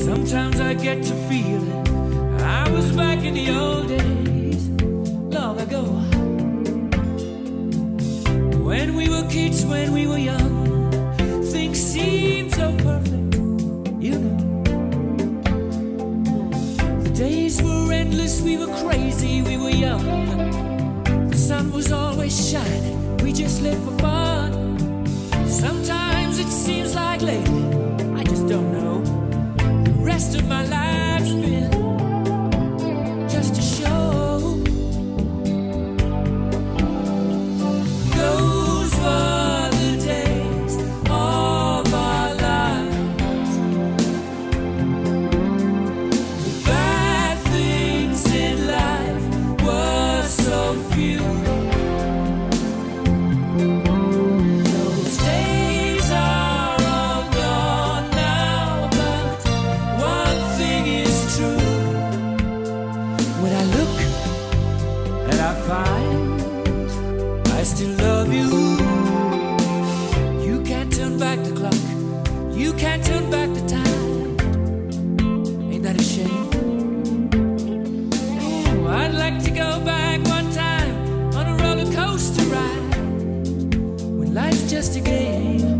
Sometimes I get to feeling I was back in the old days, long ago, when we were kids, when we were young. Things seemed so perfect, you know. The days were endless, we were crazy, we were young. The sun was always shining, we just lived for fun. Sometimes it seems like lately, I just don't know, the rest of my life's been just a show. Those were the days of our lives. The bad things in life were so few. Those days are all gone now, but one thing is true. When I look and I find I still love you, you can't turn back the clock, you can't turn back the time. Ain't that a shame? Oh, I'd like to go back one time on a roller coaster ride, when life's just a game.